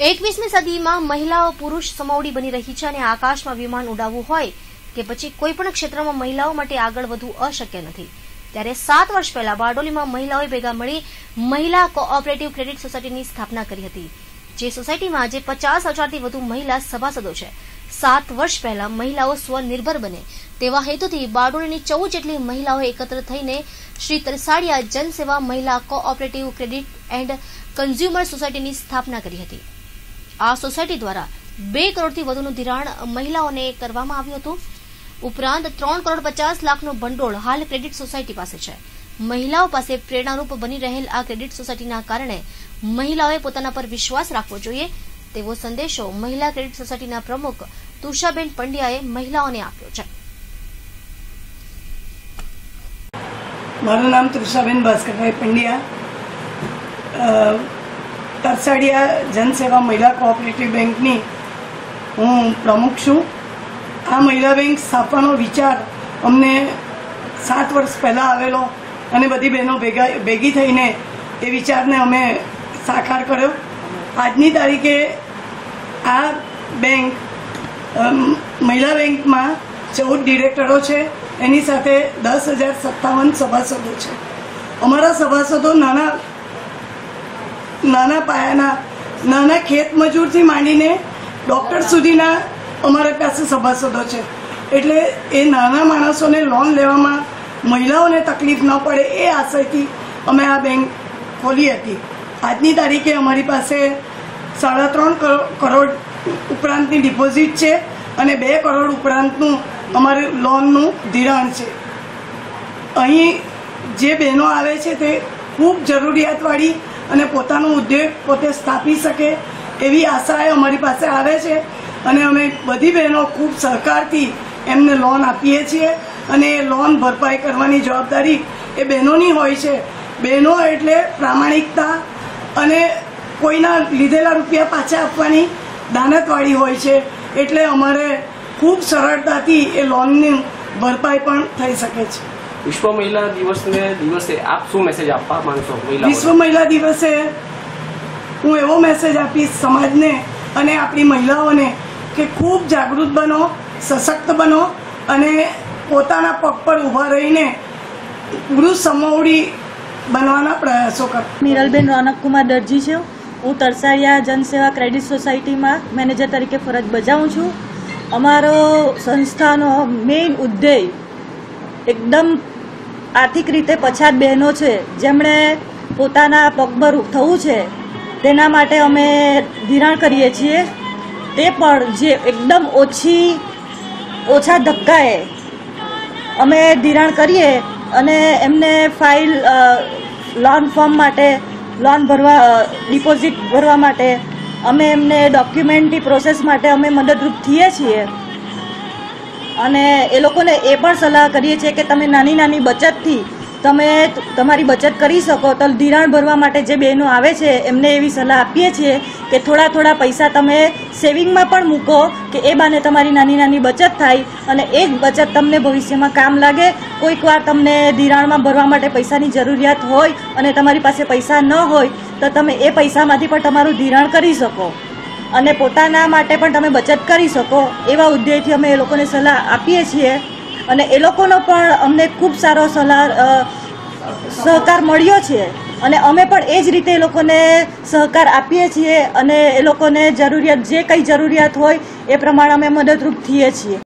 21મી સદીમાં મહિલાઓ પુરુષ સમોવડી બની રહી છે અને આકાશમાં વિમાન ઉડાવવું હોય કે પછી કોઈપણ ક્ષેત્રમાં મહિલાઓ માટે આગળ વધવું અશક્ય નથી। ત્યારે 7 વર્ષ પહેલા બારડોલીમાં મહિલાઓએ ભેગા મળી મહિલા કોઓપરેટિવ ક્રેડિટ સોસાયટીની સ્થાપના કરી હતી, જે સોસાયટીમાં આજે 50,000થી વધુ મહિલા સભાસદો છે। 7 વર્ષ પહેલા મહિલાઓ સ્વનિર્ભર બને તેવા હેતુથી બારડોલીની 14 જેટલી મહિલાઓ એકત્ર થઈને શ્રી તરસાડિયા જનસેવા મહિલા કોઓપરેટિવ ક્રેડિટ એન્ડ કન્ઝ્યુમર સોસાયટીની સ્થાપના કરી હતી। આ સોસાયટી દ્વારા 2 કરોડથી વધુનું ધિરાણ મહિલાઓને કરવામાં આવ્યું હતું। ઉપરાંત 3,50,00,000 લાખનું ભંડોળ હાલ ક્રેડિટ સોસાયટી પાસે છે। મહિલાઓ પાસે પ્રેરણારૂપ બની રહેલ આ ક્રેડિટ સોસાયટીના કારણે મહિલાઓએ પોતાના પર વિશ્વાસ રાખવો જોઈએ તેવો સંદેશો મહિલા ક્રેડિટ સોસાયટીના પ્રમુખ તુષાબેન પંડ્યાએ મહિલાઓને આપ્યો છે। મારું નામ તુષાબેન ભાસ્કરભાઈ પંડ્યા, તરસાડિયા જનસેવા મહિલા કોઓપરેટિવ બેંકની હું પ્રમુખ છું। આ મહિલા બેંક સ્થાપવાનો વિચાર અમને 7 વર્ષ પહેલાં આવેલો અને બધી બહેનો ભેગી થઈને એ વિચારને અમે સાકાર કર્યો। આજની તારીખે આ બેંક મહિલા બેંકમાં 14 ડિરેક્ટરો છે, એની સાથે 10,057 સભાસદો છે। અમારા સભાસદો નાના પાયાના નાના ખેત મજૂરથી માંડીને ડૉક્ટર સુધીના અમારા પાસે સભાસદો છે। એટલે એ નાના માણસોને લોન લેવામાં મહિલાઓને તકલીફ ન પડે એ આશયથી અમે આ બેંક ખોલી હતી। આજની તારીખે અમારી પાસે 3.5 કરોડ ઉપરાંતની ડિપોઝિટ છે અને 2 કરોડ ઉપરાંતનું અમારું લોનનું ધિરાણ છે। અહીં જે બહેનો આવે છે તે ખૂબ જરૂરિયાતવાળી અને પોતાનો ઉદ્યોગ પોતે સ્થાપી શકે એવી આશાએ અમારી પાસે આવે છે અને અમે બધી બહેનો ખૂબ સહકારથી એમને લોન આપીએ છીએ અને એ લોન ભરપાઈ કરવાની જવાબદારી એ બહેનોની હોય છે। બહેનો એટલે પ્રામાણિકતા અને કોઈના લીધેલા રૂપિયા પાછા આપવાની દાનતવાળી હોય છે, એટલે અમારે ખૂબ સરળતાથી એ લોનની ભરપાઈ પણ થઈ શકે છે। વિશ્વ મહિલા દિવસે આપ શું મેસેજ આપવા માંગશો? વિશ્વ મહિલા દિવસે હું એવો મેસેજ આપીશ સમાજને અને આપણી મહિલાઓને કે ખૂબ જાગૃત બનો, સશક્ત બનો અને પોતાના પગ પર ઊભા રહીને પુરુષ સમોવડી બનવાના પ્રયાસો કરો। મીરલબેન રોનકકુમાર દરજી છું। હું તરસાડિયા જનસેવા ક્રેડિટ સોસાયટીમાં મેનેજર તરીકે ફરજ બજાવું છું। અમારો સંસ્થાનો મેઇન ઉદ્દેશ એકદમ આર્થિક રીતે પછાત બહેનો છે જેમણે પોતાના પગભર થવું છે તેના માટે અમે ધિરાણ કરીએ છીએ, તે પણ જે એકદમ ઓછા ધક્કાએ અમે ધિરાણ કરીએ અને એમને ફાઇલ લોન ફોર્મ માટે ડિપોઝિટ ભરવા માટે અમે એમને ડોક્યુમેન્ટની પ્રોસેસ માટે અમે મદદરૂપ થઈએ છીએ અને એ લોકોને એ પણ સલાહ કરીએ છીએ કે તમે નાની બચતથી તમે તમારી બચત કરી શકો। તો ધિરાણ ભરવા માટે જે બહેનો આવે છે એમને એવી સલાહ આપીએ છીએ કે થોડા પૈસા તમે સેવિંગમાં પણ મૂકો કે એ બાને તમારી નાની બચત થાય અને એ જ બચત તમને ભવિષ્યમાં કામ લાગે। કોઈક વાર તમને ધિરાણમાં ભરવા માટે પૈસાની જરૂરિયાત હોય અને તમારી પાસે પૈસા ન હોય તો તમે એ પૈસામાંથી પણ તમારું ધિરાણ કરી શકો અને પોતાના માટે પણ તમે બચત કરી શકો। એવા ઉદ્દેશથી અમે એ લોકોને સલાહ આપીએ છીએ અને એ લોકોનો પણ અમને ખૂબ સારો સહકાર મળ્યો છે અને અમે પણ એ જ રીતે એ લોકોને સહકાર આપીએ છીએ અને એ લોકોને જે કંઈ જરૂરિયાત હોય એ પ્રમાણે અમે મદદરૂપ થઈએ છીએ।